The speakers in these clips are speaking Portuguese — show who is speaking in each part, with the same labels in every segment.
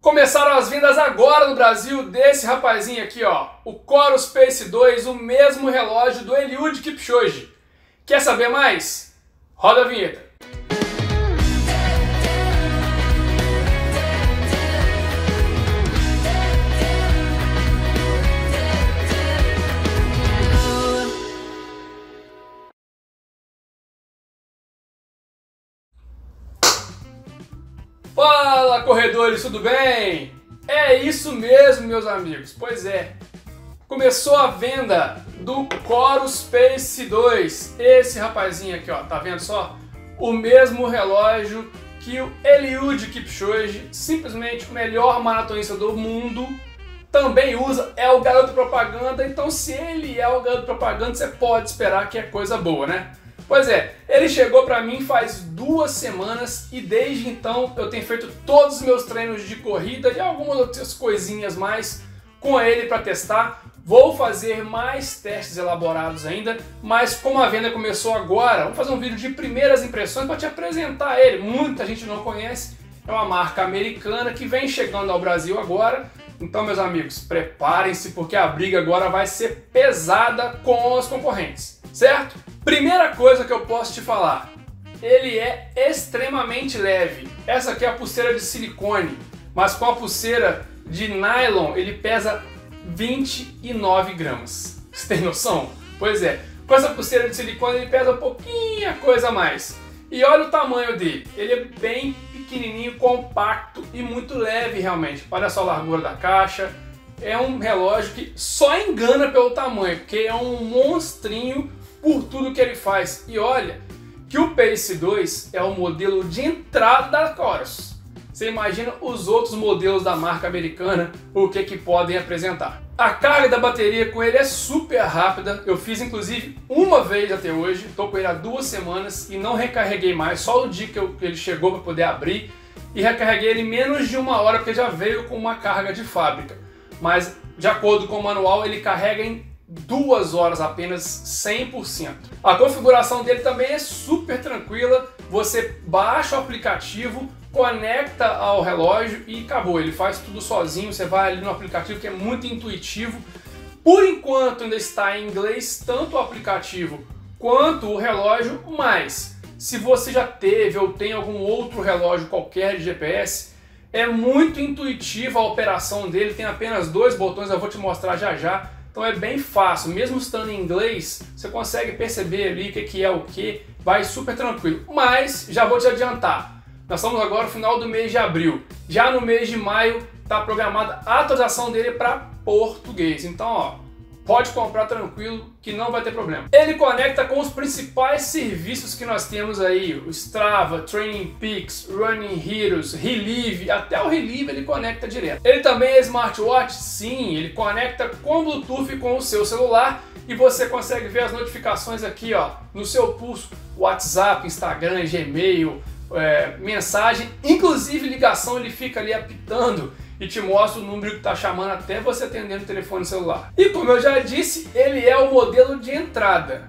Speaker 1: Começaram as vendas agora no Brasil desse rapazinho aqui, ó, o Coros Pace 2, o mesmo relógio do Eliud Kipchoge. Quer saber mais? Roda a vinheta. Fala, corredores, tudo bem? É isso mesmo, meus amigos. Pois é, começou a venda do Coros Pace 2. Esse rapazinho aqui, ó, tá vendo só? O mesmo relógio que o Eliud Kipchoge, simplesmente o melhor maratonista do mundo, também usa. É o garoto propaganda, então se ele é o garoto propaganda, você pode esperar que é coisa boa, né? Pois é, ele chegou pra mim faz 2 semanas e desde então eu tenho feito todos os meus treinos de corrida e algumas outras coisinhas mais com ele para testar. Vou fazer mais testes elaborados ainda, mas como a venda começou agora, vou fazer um vídeo de primeiras impressões para te apresentar ele. Muita gente não conhece, é uma marca americana que vem chegando ao Brasil agora. Então, meus amigos, preparem-se porque a briga agora vai ser pesada com os concorrentes, certo? Primeira coisa que eu posso te falar, ele é extremamente leve. Essa aqui é a pulseira de silicone, mas com a pulseira de nylon ele pesa 29 gramas. Você tem noção? Pois é, com essa pulseira de silicone ele pesa um pouquinho a coisa a mais. E olha o tamanho dele, ele é bem pequenininho, compacto e muito leve realmente. Olha só a largura da caixa, é um relógio que só engana pelo tamanho, porque é um monstrinho por tudo que ele faz. E olha que o Pace 2 é o modelo de entrada da Coros. Você imagina os outros modelos da marca americana, o que podem apresentar. A carga da bateria com ele é super rápida. Eu fiz inclusive uma vez até hoje, estou com ele há 2 semanas e não recarreguei mais, só o dia que ele chegou para poder abrir, e recarreguei ele em menos de 1 hora, porque já veio com uma carga de fábrica. Mas de acordo com o manual ele carrega em 2 horas apenas 100%. A configuração dele também é super tranquila, você baixa o aplicativo, conecta ao relógio e acabou, ele faz tudo sozinho, você vai ali no aplicativo que é muito intuitivo. Por enquanto ainda está em inglês, tanto o aplicativo quanto o relógio, mas se você já teve ou tem algum outro relógio qualquer de GPS, é muito intuitiva a operação dele, tem apenas 2 botões, eu vou te mostrar já já. Então é bem fácil, mesmo estando em inglês, você consegue perceber ali o que é o que, vai super tranquilo. Mas já vou te adiantar, nós estamos agora no final do mês de abril, já no mês de maio está programada a atualização dele para português. Então, ó, pode comprar tranquilo que não vai ter problema. Ele conecta com os principais serviços que nós temos aí, o Strava, Training Peaks, Running Heroes, Relive, até o Relive ele conecta direto. Ele também é smartwatch? Sim, ele conecta com Bluetooth com o seu celular e você consegue ver as notificações aqui, ó, no seu pulso, WhatsApp, Instagram, Gmail, mensagem, inclusive ligação, ele fica ali apitando e te mostra o número que está chamando até você atender no telefone celular. E como eu já disse, ele é o modelo de entrada.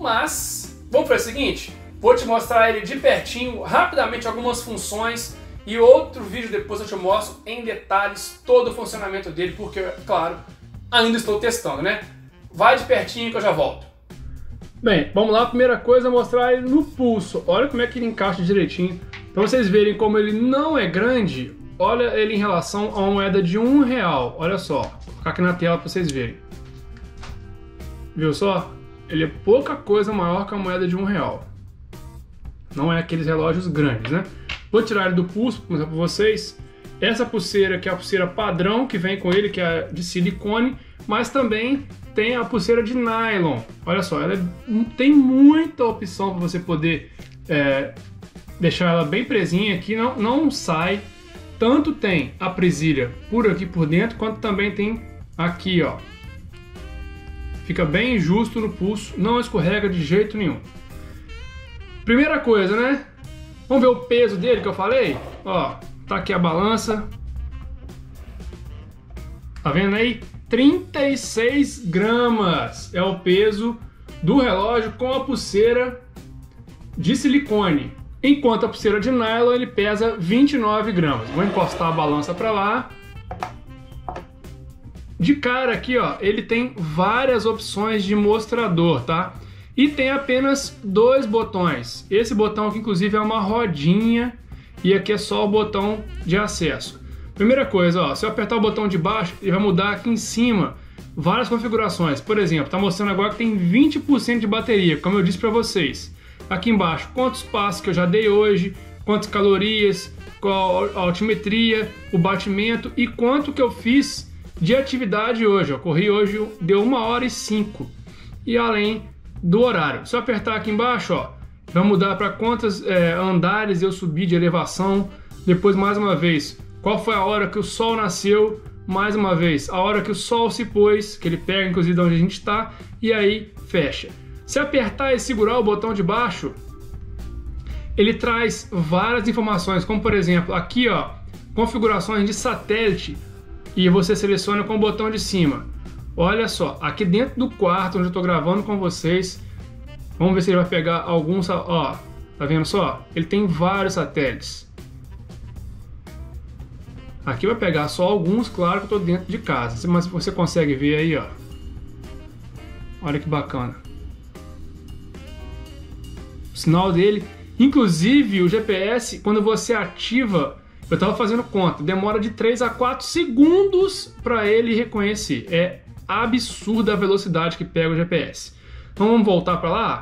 Speaker 1: Mas, vamos para o seguinte, vou te mostrar ele de pertinho, rapidamente algumas funções e outro vídeo depois eu te mostro em detalhes todo o funcionamento dele, porque, claro, ainda estou testando, né? Vai de pertinho que eu já volto. Bem, vamos lá, a primeira coisa é mostrar ele no pulso. Olha como é que ele encaixa direitinho. Para vocês verem como ele não é grande, olha ele em relação a uma moeda de R$1. Olha só, vou colocar aqui na tela para vocês verem. Viu só? Ele é pouca coisa maior que a moeda de R$1. Não é aqueles relógios grandes, né? Vou tirar ele do pulso para mostrar para vocês. Essa pulseira que é a pulseira padrão que vem com ele, que é de silicone, mas também tem a pulseira de nylon. Olha só, ela tem muita opção para você poder deixar ela bem presinha aqui, não sai. Tanto tem a presilha por aqui por dentro, quanto também tem aqui, ó. Fica bem justo no pulso, não escorrega de jeito nenhum. Primeira coisa, né? Vamos ver o peso dele que eu falei? Ó, tá aqui a balança. Tá vendo aí? 36 gramas é o peso do relógio com a pulseira de silicone. Enquanto a pulseira de nylon ele pesa 29 gramas. Vou encostar a balança para lá. De cara aqui, ó, ele tem várias opções de mostrador, tá? E tem apenas 2 botões. Esse botão aqui, inclusive, é uma rodinha e aqui é só o botão de acesso. Primeira coisa, ó, se eu apertar o botão de baixo, ele vai mudar aqui em cima várias configurações. Por exemplo, tá mostrando agora que tem 20% de bateria, como eu disse para vocês. Aqui embaixo, quantos passos que eu já dei hoje, quantas calorias, qual a altimetria, o batimento e quanto que eu fiz de atividade hoje. Eu corri hoje, deu 1h05. E além do horário. Se eu apertar aqui embaixo, ó, vai mudar para quantos andares eu subi de elevação. Depois, mais uma vez, qual foi a hora que o sol nasceu. Mais uma vez, a hora que o sol se pôs, que ele pega inclusive de onde a gente está, e aí fecha. Se apertar e segurar o botão de baixo, ele traz várias informações, como por exemplo, aqui ó, configurações de satélite, e você seleciona com o botão de cima. Olha só, aqui dentro do quarto onde eu estou gravando com vocês, vamos ver se ele vai pegar alguns, ó, tá vendo só? Ele tem vários satélites. Aqui vai pegar só alguns, claro que eu estou dentro de casa, mas você consegue ver aí, ó. Olha que bacana. O sinal dele, inclusive o GPS, quando você ativa, eu estava fazendo conta, demora de 3 a 4 segundos para ele reconhecer. É absurda a velocidade que pega o GPS. Então vamos voltar para lá.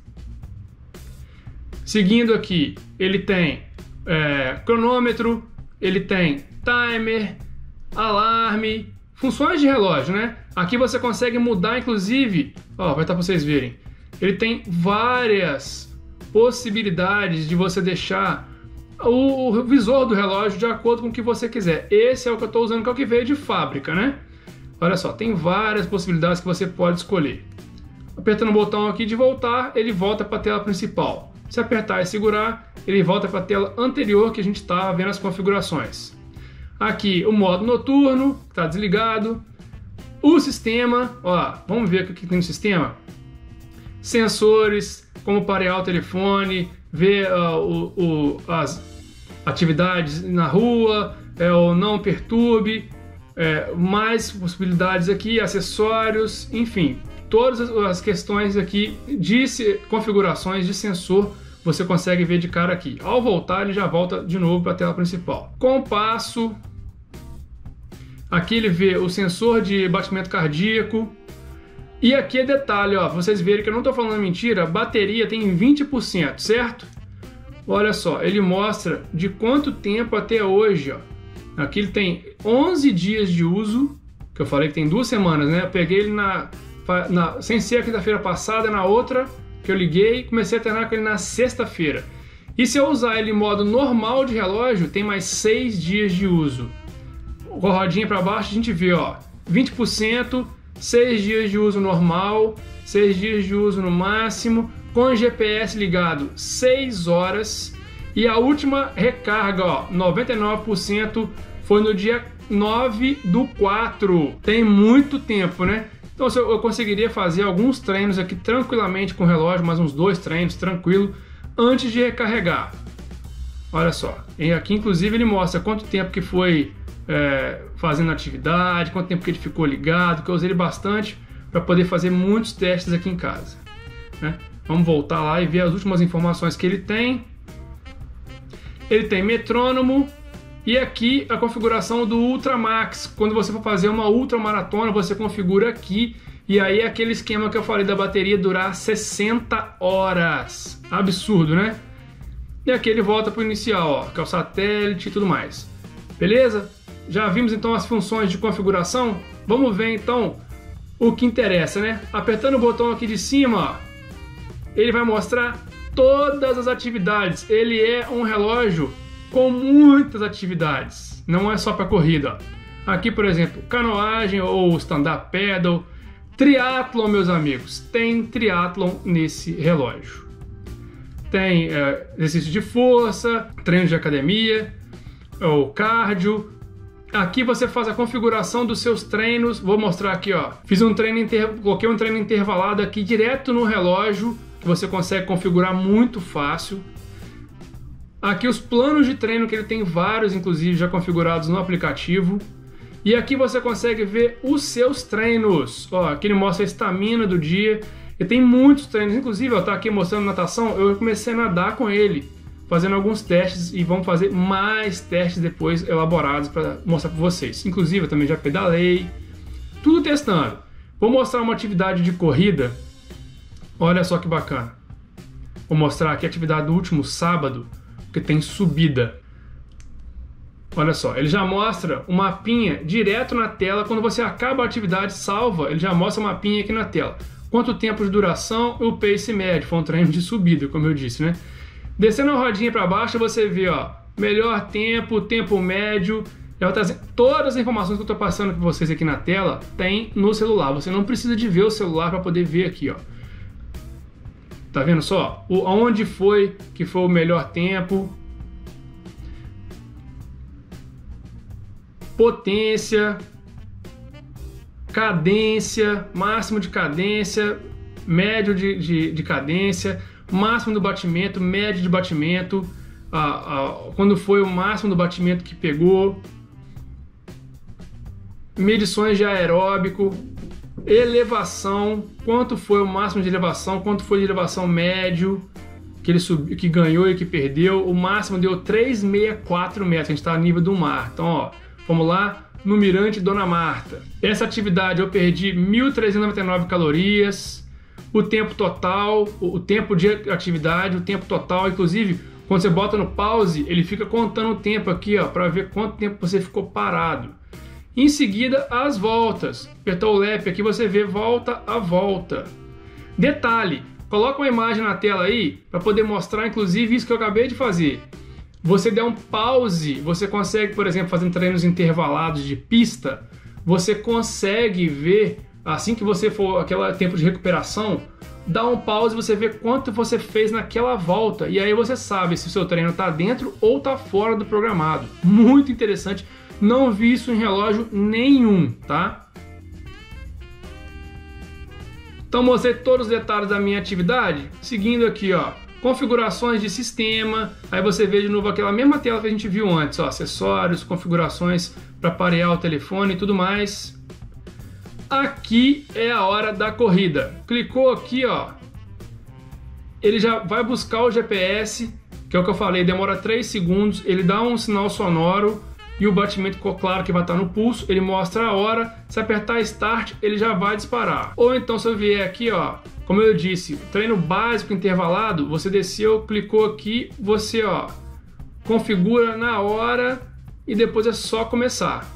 Speaker 1: Seguindo aqui, ele tem cronômetro, ele tem timer, alarme, funções de relógio, né? Aqui você consegue mudar, inclusive, ó, vai estar para vocês verem. Ele tem várias possibilidades de você deixar o visor do relógio de acordo com o que você quiser. Esse é o que eu estou usando, que é o que veio de fábrica, né? Olha só, tem várias possibilidades que você pode escolher. Apertando o botão aqui de voltar, ele volta para a tela principal. Se apertar e segurar, ele volta para a tela anterior que a gente estava vendo as configurações. Aqui o modo noturno, está desligado. O sistema, ó, vamos ver o que tem no sistema. Sensores, como parear o telefone, ver as atividades na rua, ou não perturbe, mais possibilidades aqui, acessórios, enfim, todas as questões aqui de configurações de sensor você consegue ver de cara aqui. Ao voltar, ele já volta de novo para a tela principal. Compasso, aqui ele vê o sensor de batimento cardíaco. E aqui é detalhe, ó, vocês verem que eu não estou falando mentira, a bateria tem 20%, certo? Olha só, ele mostra de quanto tempo até hoje, ó. Aqui ele tem 11 dias de uso, que eu falei que tem 2 semanas, né? Eu peguei ele sem ser a quinta-feira passada, na outra que eu liguei e comecei a treinar com ele na sexta-feira. E se eu usar ele em modo normal de relógio, tem mais 6 dias de uso. Com a rodinha para baixo a gente vê, ó, 20%, 6 dias de uso normal, 6 dias de uso no máximo, com o GPS ligado 6 horas e a última recarga, ó, 99% foi no dia 9/4. Tem muito tempo, né? Então eu conseguiria fazer alguns treinos aqui tranquilamente com o relógio, mais uns 2 treinos tranquilo, antes de recarregar. Olha só, e aqui inclusive ele mostra quanto tempo que foi fazendo atividade, quanto tempo que ele ficou ligado, que eu usei ele bastante para poder fazer muitos testes aqui em casa, né? Vamos voltar lá e ver as últimas informações que ele tem. Ele tem metrônomo e aqui a configuração do Ultramax. Quando você for fazer uma ultramaratona, você configura aqui e aí é aquele esquema que eu falei da bateria durar 60 horas. Absurdo, né? E aqui ele volta para o inicial, ó, que é o satélite e tudo mais. Beleza? Já vimos então as funções de configuração. Vamos ver então o que interessa, né? Apertando o botão aqui de cima, ó, ele vai mostrar todas as atividades. Ele é um relógio com muitas atividades, não é só para corrida. Aqui, por exemplo, canoagem ou stand-up paddle, triatlon, meus amigos. Tem triatlon nesse relógio. Tem exercício de força, treino de academia, ou cardio. Aqui você faz a configuração dos seus treinos. Vou mostrar aqui, ó. Coloquei um treino intervalado aqui direto no relógio, que você consegue configurar muito fácil. Aqui os planos de treino, que ele tem vários, inclusive, já configurados no aplicativo. E aqui você consegue ver os seus treinos. Ó, aqui ele mostra a estamina do dia. E tem muitos treinos, inclusive, ó, tá aqui mostrando natação. Eu comecei a nadar com ele, fazendo alguns testes, e vamos fazer mais testes depois elaborados para mostrar para vocês. Inclusive, eu também já pedalei, tudo testando. Vou mostrar uma atividade de corrida. Olha só que bacana. Vou mostrar aqui a atividade do último sábado, que tem subida. Olha só, ele já mostra um mapinha direto na tela. Quando você acaba a atividade, salva, ele já mostra o mapinha aqui na tela. Quanto tempo de duração e o pace médio. Foi um treino de subida, como eu disse, né? Descendo a rodinha para baixo, você vê, ó, melhor tempo, tempo médio. Eu vou trazer todas as informações que eu estou passando para vocês aqui na tela, tem no celular. Você não precisa de ver o celular para poder ver aqui, ó. Tá vendo só? Onde foi que foi o melhor tempo, potência, cadência, máximo de cadência, médio de cadência, máximo do batimento, médio de batimento, quando foi o máximo do batimento que pegou, medições de aeróbico, elevação, quanto foi o máximo de elevação, quanto foi de elevação médio que ele subiu, que ganhou e que perdeu. O máximo deu 364 metros, a gente está a nível do mar. Então, ó, vamos lá no Mirante Dona Marta. Essa atividade eu perdi 1.399 calorias, o tempo total, o tempo de atividade, o tempo total, inclusive quando você bota no pause, ele fica contando o tempo aqui, ó, para ver quanto tempo você ficou parado. Em seguida, as voltas. Apertou o lap aqui, você vê volta a volta. Detalhe, coloca uma imagem na tela aí para poder mostrar, inclusive, isso que eu acabei de fazer. Você der um pause, você consegue, por exemplo, fazendo treinos intervalados de pista, você consegue ver, assim que você for aquele tempo de recuperação, dá um pause e você vê quanto você fez naquela volta. E aí você sabe se o seu treino está dentro ou está fora do programado. Muito interessante. Não vi isso em relógio nenhum, tá? Então mostrei todos os detalhes da minha atividade, seguindo aqui, ó, configurações de sistema. Aí você vê de novo aquela mesma tela que a gente viu antes, ó, acessórios, configurações para parear o telefone e tudo mais. Aqui é a hora da corrida. Clicou aqui, ó, ele já vai buscar o GPS, que é o que eu falei, demora 3 segundos, ele dá um sinal sonoro e o batimento ficou claro que vai estar no pulso, ele mostra a hora, se apertar Start, ele já vai disparar. Ou então se eu vier aqui, ó, como eu disse, treino básico intervalado, você desceu, clicou aqui, você, ó, configura na hora e depois é só começar.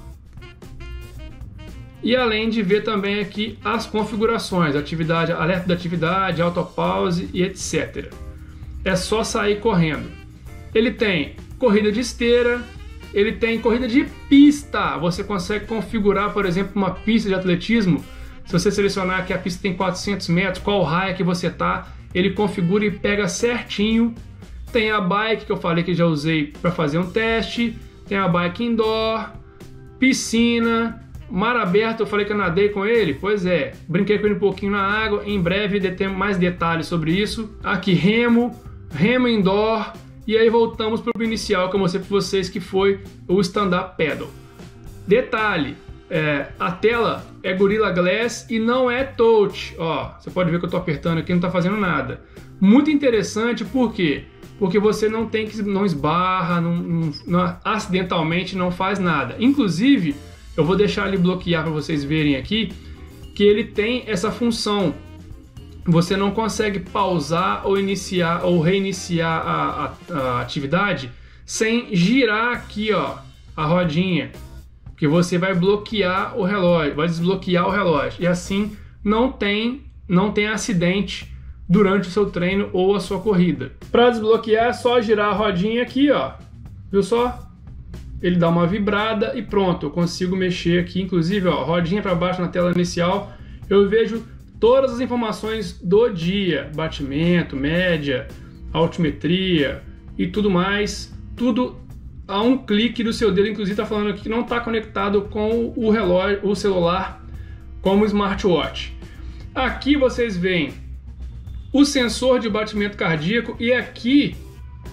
Speaker 1: E além de ver também aqui as configurações, atividade, alerta da atividade, autopause e etc. É só sair correndo. Ele tem corrida de esteira, ele tem corrida de pista. Você consegue configurar, por exemplo, uma pista de atletismo. Se você selecionar que a pista tem 400 metros, qual raia que você tá, ele configura e pega certinho. Tem a bike que eu falei que já usei para fazer um teste. Tem a bike indoor, piscina, mar aberto, eu falei que eu nadei com ele. Pois é, brinquei com ele um pouquinho na água. Em breve tem mais detalhes sobre isso. Aqui remo indoor. E aí voltamos para o inicial que eu mostrei para vocês, que foi o stand-up paddle. Detalhe, a tela é Gorilla Glass e não é touch. Ó, você pode ver que eu estou apertando aqui, não está fazendo nada. Muito interessante, por quê? Porque você não esbarra, acidentalmente não faz nada. Inclusive, eu vou deixar ele bloquear para vocês verem aqui, que ele tem essa função. Você não consegue pausar ou iniciar ou reiniciar a atividade sem girar aqui, ó, a rodinha, que você vai bloquear o relógio, vai desbloquear o relógio, e assim não tem acidente durante o seu treino ou a sua corrida. Para desbloquear é só girar a rodinha aqui, ó, viu só? Ele dá uma vibrada e pronto, eu consigo mexer aqui, inclusive, ó, rodinha para baixo na tela inicial, eu vejo todas as informações do dia, batimento, média, altimetria e tudo mais, tudo a um clique do seu dedo. Inclusive está falando aqui que não está conectado com o relógio, o celular, como o smartwatch. Aqui vocês veem o sensor de batimento cardíaco e aqui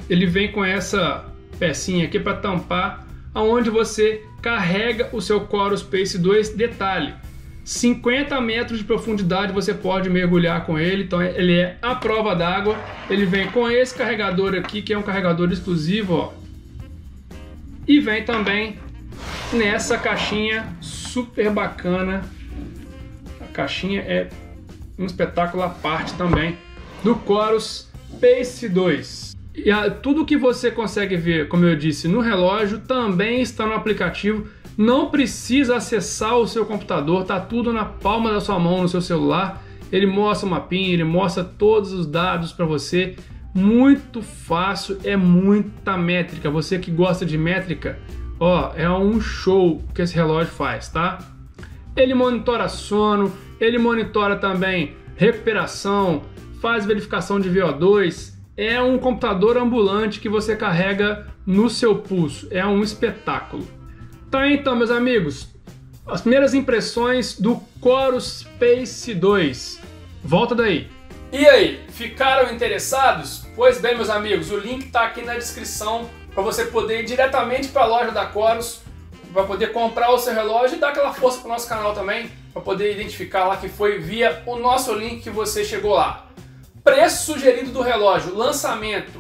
Speaker 1: ele vem com essa pecinha aqui para tampar aonde você carrega o seu Coros Pace 2. Detalhe, 50 metros de profundidade você pode mergulhar com ele, então ele é à prova d'água. Ele vem com esse carregador aqui, que é um carregador exclusivo, ó. E vem também nessa caixinha super bacana. A caixinha é um espetáculo à parte também do Coros Pace 2. E tudo que você consegue ver, como eu disse, no relógio também está no aplicativo. Não precisa acessar o seu computador, tá tudo na palma da sua mão no seu celular. Ele mostra o mapinha, ele mostra todos os dados para você. Muito fácil, é muita métrica. Você que gosta de métrica, ó, é um show que esse relógio faz, tá? Ele monitora sono, ele monitora também recuperação, faz verificação de VO2. É um computador ambulante que você carrega no seu pulso. É um espetáculo. Tá, então, meus amigos, as primeiras impressões do Coros Pace 2. Volta daí. E aí, ficaram interessados? Pois bem, meus amigos, o link está aqui na descrição para você poder ir diretamente para a loja da Coros, para poder comprar o seu relógio e dar aquela força para o nosso canal também, para poder identificar lá que foi via o nosso link que você chegou lá. Preço sugerido do relógio, lançamento,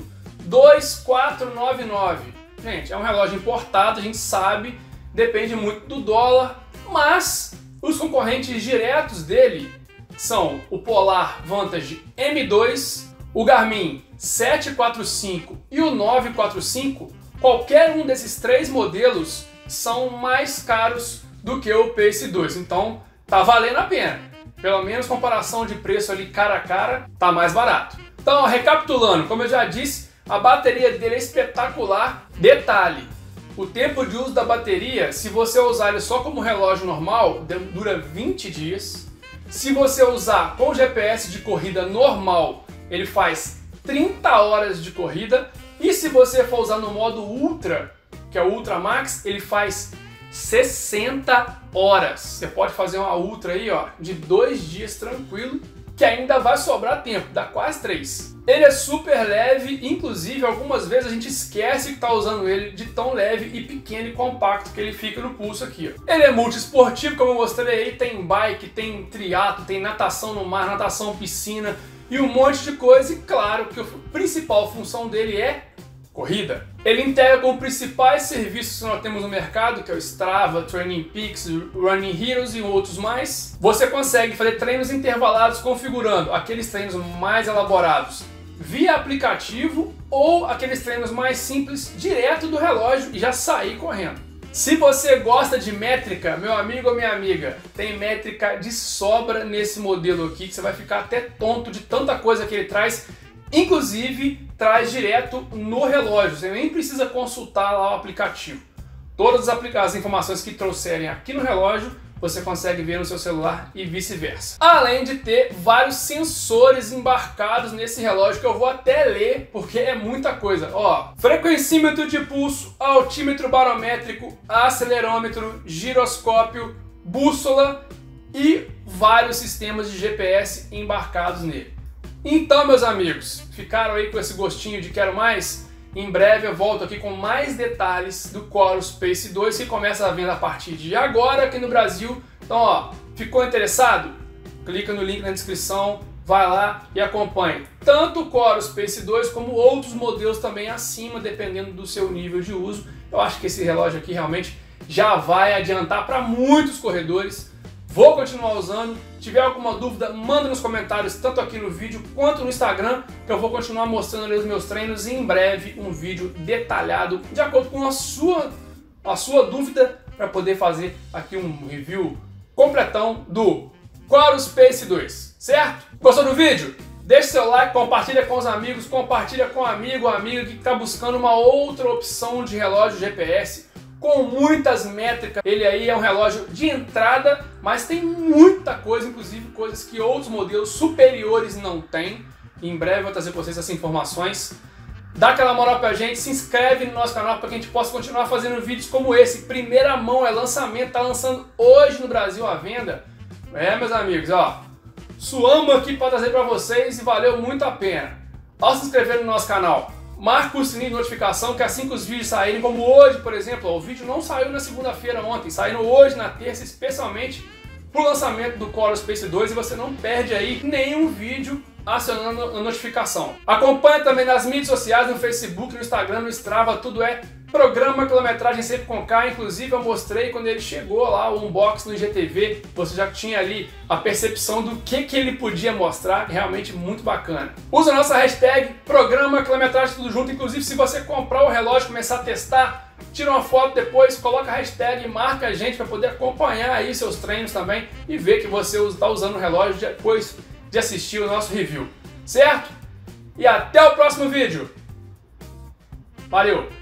Speaker 1: 2.499. Gente, é um relógio importado, a gente sabe, depende muito do dólar, mas os concorrentes diretos dele são o Polar Vantage M2, o Garmin 745 e o 945. Qualquer um desses três modelos são mais caros do que o Pace 2, então tá valendo a pena. Pelo menos comparação de preço ali cara a cara, tá mais barato. Então, recapitulando, como eu já disse, a bateria dele é espetacular. Detalhe, o tempo de uso da bateria, se você usar ele só como relógio normal, dura 20 dias. Se você usar com GPS de corrida normal, ele faz 30 horas de corrida. E se você for usar no modo Ultra, que é o Ultra Max, ele faz 60 horas. Você pode fazer uma Ultra aí, ó, de 2 dias tranquilo, que ainda vai sobrar tempo, dá quase 3. Ele é super leve, inclusive algumas vezes a gente esquece que está usando ele de tão leve e pequeno e compacto que ele fica no pulso aqui, ó. Ele é multiesportivo, como eu mostrei aí, tem bike, tem triatlo, tem natação no mar, natação piscina e um monte de coisa. E claro que a principal função dele é corrida. Ele integra com os principais serviços que nós temos no mercado, que é o Strava, Training Peaks, Running Heroes e outros mais. Você consegue fazer treinos intervalados configurando aqueles treinos mais elaborados via aplicativo ou aqueles treinos mais simples direto do relógio e já sair correndo. Se você gosta de métrica, meu amigo ou minha amiga, tem métrica de sobra nesse modelo aqui, que você vai ficar até tonto de tanta coisa que ele traz. Inclusive, traz direto no relógio, você nem precisa consultar lá o aplicativo. Todas as informações que trouxerem aqui no relógio, você consegue ver no seu celular e vice-versa. Além de ter vários sensores embarcados nesse relógio, que eu vou até ler, porque é muita coisa. Ó, frequencímetro de pulso, altímetro barométrico, acelerômetro, giroscópio, bússola e vários sistemas de GPS embarcados nele. Então, meus amigos, ficaram aí com esse gostinho de quero mais? Em breve eu volto aqui com mais detalhes do Coros Pace 2, que começa a venda a partir de agora aqui no Brasil. Então, ó, ficou interessado? Clica no link na descrição, vai lá e acompanhe tanto o Coros Pace 2 como outros modelos também acima, dependendo do seu nível de uso. Eu acho que esse relógio aqui realmente já vai adiantar para muitos corredores. Vou continuar usando. Se tiver alguma dúvida, manda nos comentários, tanto aqui no vídeo quanto no Instagram, que eu vou continuar mostrando ali os meus treinos e em breve um vídeo detalhado, de acordo com a sua dúvida, para poder fazer aqui um review completão do Coros Pace 2, certo? Gostou do vídeo? Deixe seu like, compartilha com os amigos, compartilha com amigo ou amiga que está buscando uma outra opção de relógio GPS, com muitas métricas. Ele aí é um relógio de entrada, mas tem muita coisa, inclusive coisas que outros modelos superiores não têm. Em breve eu vou trazer para vocês essas informações. Dá aquela moral pra gente, se inscreve no nosso canal para que a gente possa continuar fazendo vídeos como esse. Primeira mão, é lançamento, tá lançando hoje no Brasil à venda. É, meus amigos, ó, suamos aqui para trazer para vocês e valeu muito a pena. Ao se inscrever no nosso canal, marca o sininho de notificação, que assim que os vídeos saírem, como hoje, por exemplo, ó, o vídeo não saiu na segunda-feira ontem, saindo hoje na terça, especialmente pro lançamento do Core Space 2, e você não perde aí nenhum vídeo acionando a notificação. Acompanhe também nas mídias sociais, no Facebook, no Instagram, no Strava, tudo é Programa Quilometragem Sempre com K. Inclusive eu mostrei quando ele chegou lá, o unboxing no IGTV, você já tinha ali a percepção do que ele podia mostrar, realmente muito bacana. Usa a nossa hashtag Programa Quilometragem tudo junto, inclusive se você comprar o relógio, começar a testar, tira uma foto depois, coloca a hashtag e marca a gente para poder acompanhar aí seus treinos também e ver que você está usando o relógio depois de assistir o nosso review, certo? E até o próximo vídeo. Valeu!